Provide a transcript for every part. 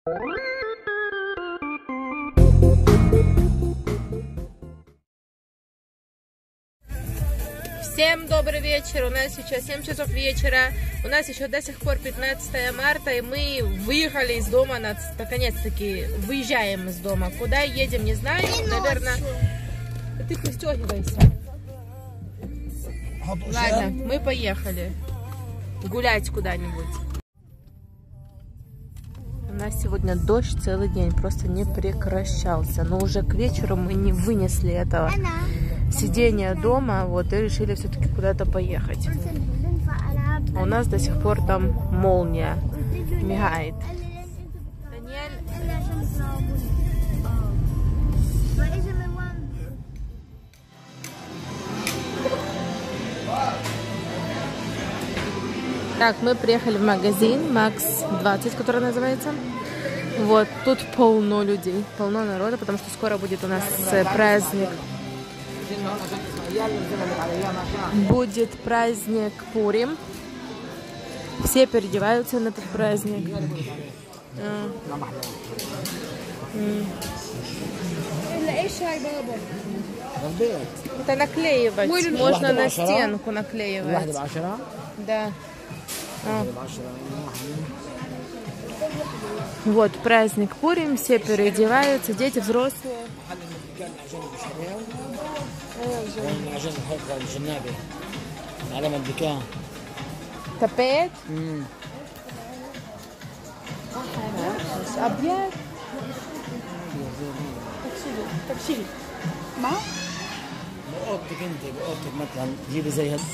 Всем добрый вечер, у нас сейчас 7 часов вечера, у нас еще до сих пор 15 марта, и мы выехали из дома, наконец-таки выезжаем из дома. Куда едем, не знаю, наверное... Ты пристегивайся. Ладно, мы поехали гулять куда-нибудь. У нас сегодня дождь целый день, просто не прекращался, но уже к вечеру мы не вынесли этого сидения дома, вот, и решили все-таки куда-то поехать. А у нас до сих пор там молния мигает. Так, мы приехали в магазин Макс 20, который называется. Вот, тут полно людей, полно народа, потому что скоро будет у нас праздник. Будет праздник Пурим. Все переодеваются на этот праздник. Это наклеивать. Можно на стенку наклеивать. Да. Вот праздник Пурим, все переодеваются, дети, взрослые. Тапет? أبيض. تبشير. ما؟ بأوضتك أنت بأوضتك مثلا جيبي زي هاد.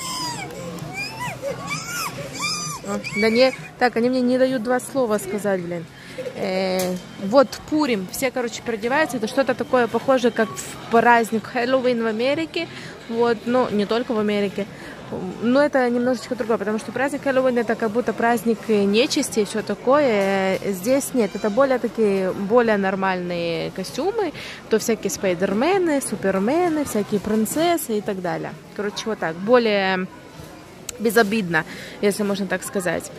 Да не, так, они мне не дают два слова сказать, блин. Вот Пурим, все, короче, переодеваются, это что-то такое похожее, как в праздник Хэллоуин в Америке, вот, но не только в Америке, но это немножечко другое, потому что праздник Хэллоуин это как будто праздник нечисти и все такое, здесь нет, это более нормальные костюмы, то всякие спайдермены, супермены, всякие принцессы и так далее, короче, вот так, более безобидно, если можно так сказать.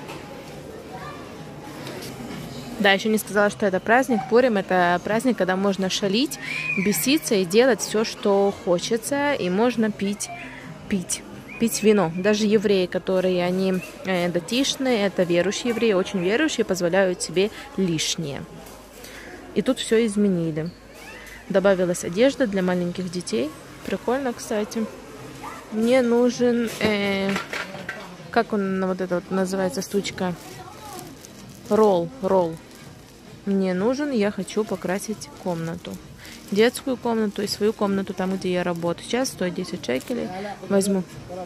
Да, еще не сказала, что это праздник Пурим, это праздник, когда можно шалить, беситься и делать все, что хочется, и можно пить вино. Даже евреи, которые они датишные, это верующие евреи, очень верующие, позволяют себе лишнее. И тут все изменили. Добавилась одежда для маленьких детей. Прикольно, кстати. Мне нужен, как он, вот это вот называется штучка, ролл. Мне нужен, я хочу покрасить комнату. Детскую комнату и свою комнату, там, где я работаю. Сейчас стоит 10 шекелей. Возьму.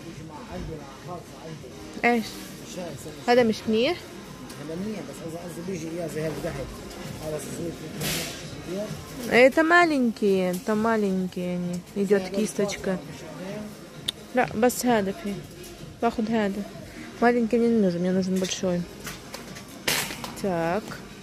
هذا مش منيح. Это маленькие они. Идет кисточка. لا بس هذا فيه باخد هذا маленький мне нужен большой. Так,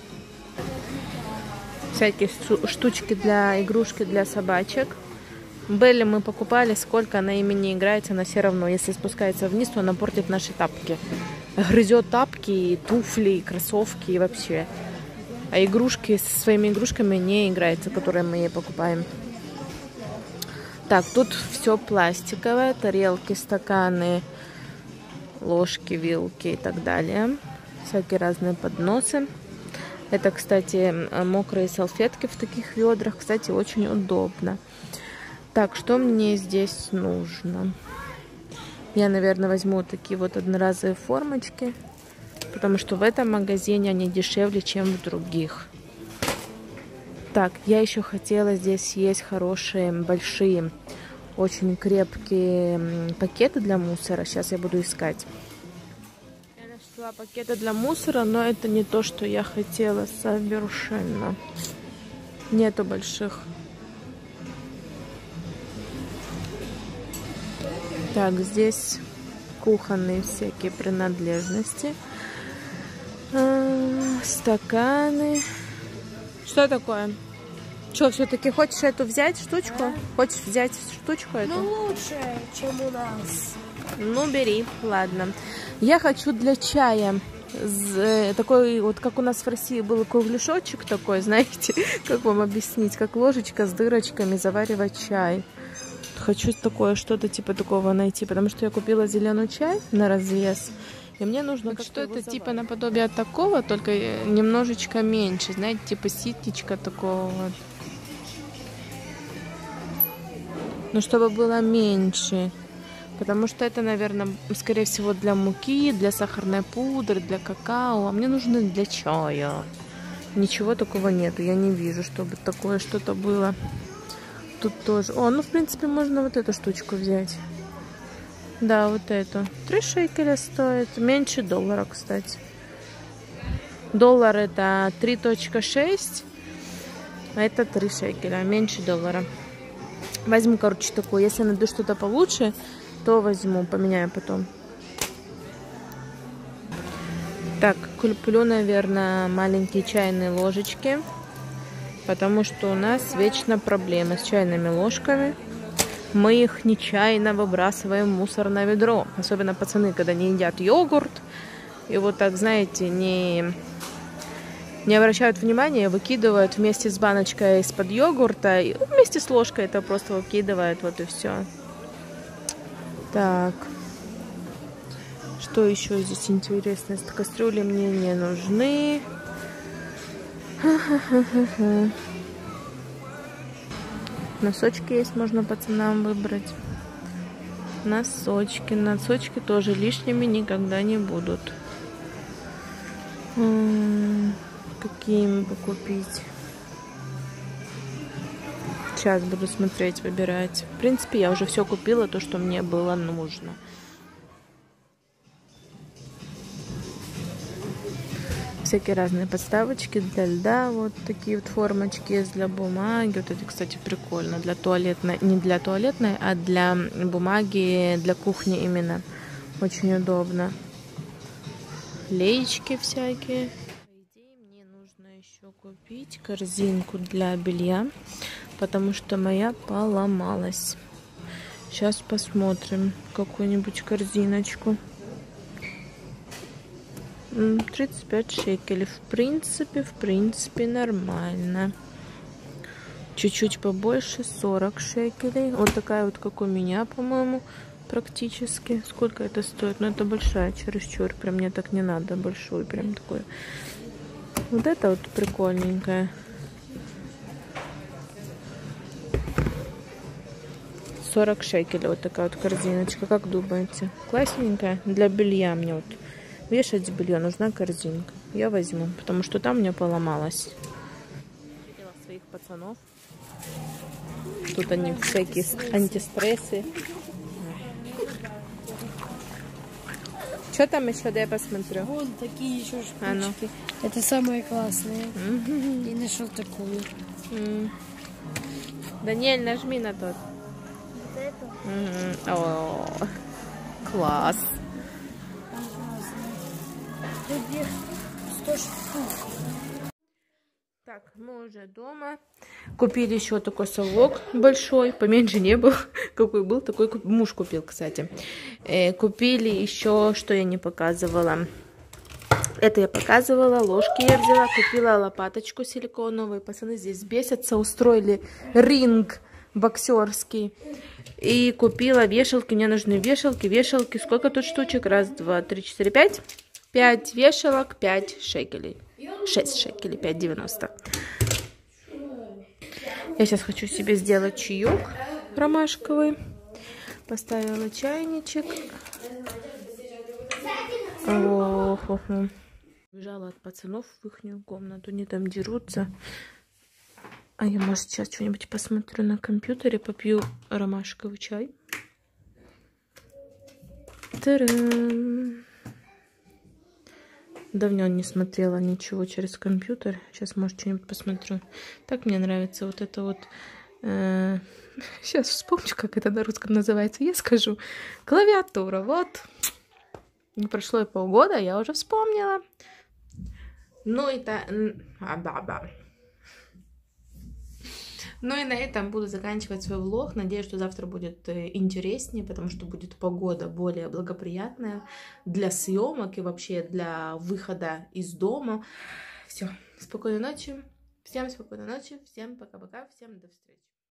всякие штучки для игрушки для собачек. Белли мы покупали, сколько она ими не играется, она все равно, если спускается вниз, то она портит наши тапки, грызет тапки, и туфли, и кроссовки, и вообще. А игрушки со своими игрушками не играется, которые мы ей покупаем. Так, тут все пластиковое, тарелки, стаканы, ложки, вилки и так далее. Всякие разные подносы. Это, кстати, мокрые салфетки в таких ведрах. Кстати, очень удобно. Так, что мне здесь нужно? Я, наверное, возьму такие вот одноразовые формочки, потому что в этом магазине они дешевле, чем в других. Так, я еще хотела, здесь есть хорошие, большие, очень крепкие пакеты для мусора. Сейчас я буду искать. Я нашла пакеты для мусора, но это не то, что я хотела совершенно. Нету больших. Так, здесь кухонные всякие принадлежности. Стаканы. Что такое? Что, все-таки хочешь эту взять штучку? Да. Хочешь взять штучку эту? Ну, лучше, чем у нас. Ну, бери, ладно. Я хочу для чая такой, вот как у нас в России был кругляшочек такой, знаете, как вам объяснить, как ложечка с дырочками заваривать чай. Хочу такое, что-то типа такого найти, потому что я купила зеленый чай на развес, и мне нужно вот что-то типа наподобие такого, только немножечко меньше, знаете, типа ситечка такого вот. Но чтобы было меньше. Потому что это, наверное, скорее всего для муки, для сахарной пудры, для какао. А мне нужно для чая. Ничего такого нету. Я не вижу, чтобы такое что-то было. Тут тоже. О, ну, в принципе, можно вот эту штучку взять. Да, вот эту. 3 шекеля стоит. Меньше $1, кстати. Доллар это 3.6. А это 3 шекеля. Меньше $1. Возьму, короче, такую. Если найду что-то получше, то возьму, поменяю потом. Так, куплю, наверное, маленькие чайные ложечки, потому что у нас вечно проблемы с чайными ложками. Мы их нечаянно выбрасываем в мусорное ведро. Особенно пацаны, когда не едят йогурт. И вот так, знаете, не обращают внимания, выкидывают вместе с баночкой из-под йогурта. И вместе с ложкой это просто выкидывают, вот и все. Так, что еще здесь интересно? Кастрюли мне не нужны. Носочки есть, можно пацанам выбрать. Носочки. Носочки тоже лишними никогда не будут. Какие бы купить? Сейчас буду смотреть, выбирать. В принципе, я уже все купила, то, что мне было нужно. Всякие разные подставочки для льда. Вот такие вот формочки есть для бумаги. Вот эти, кстати, прикольно. Для туалетной, не для туалетной, а для бумаги, для кухни именно. Очень удобно. Леечки всякие. По идее, мне нужно еще купить корзинку для белья, потому что моя поломалась. Сейчас посмотрим какую-нибудь корзиночку. 35 шекелей. В принципе, нормально. Чуть-чуть побольше, 40 шекелей. Вот такая вот, как у меня, по-моему, практически. Сколько это стоит? Ну, это большая, чересчур. Прям мне так не надо, большую, прям такую. Вот это вот прикольненькая. 40 шекелей вот такая вот корзиночка. Как думаете? Классненькая? Для белья мне вот. Вешать белье нужна корзинка. Я возьму, потому что там у меня поломалась. Видела своих пацанов. Тут они всякие антистрессы. Что там еще? Да я посмотрю. Вон такие еще штучки. Это самые классные. И нашел такую. Даниэль, нажми на тот. Вот эту? О, класс. Тут 100 штук. Так, мы уже дома. Купили еще такой совок большой. Поменьше не был. Какой был, такой муж купил, кстати. Купили еще, что я не показывала. Это я показывала. Ложки я взяла. Купила лопаточку силиконовую. Пацаны здесь бесятся. Устроили ринг боксерский. И купила вешалки. Мне нужны вешалки. Сколько тут штучек? 1, 2, 3, 4, 5. 5 вешалок, 5 шекелей. 6 шекелей, 5,90. Я сейчас хочу себе сделать чаек ромашковый. Поставила чайничек. Бежала от пацанов в их комнату. Они там дерутся. А я, может, сейчас что-нибудь посмотрю на компьютере. Попью ромашковый чай. Та-дам! Давно не смотрела ничего через компьютер. Сейчас, может, что-нибудь посмотрю. Так мне нравится вот это вот... Сейчас вспомню, как это на русском называется. Я скажу. Клавиатура. Вот. Не прошло и полгода, я уже вспомнила. Ну, это... Ну и на этом буду заканчивать свой влог. Надеюсь, что завтра будет интереснее, потому что будет погода более благоприятная для съемок и вообще для выхода из дома. Все, спокойной ночи. Всем спокойной ночи. Всем пока-пока. Всем до встречи.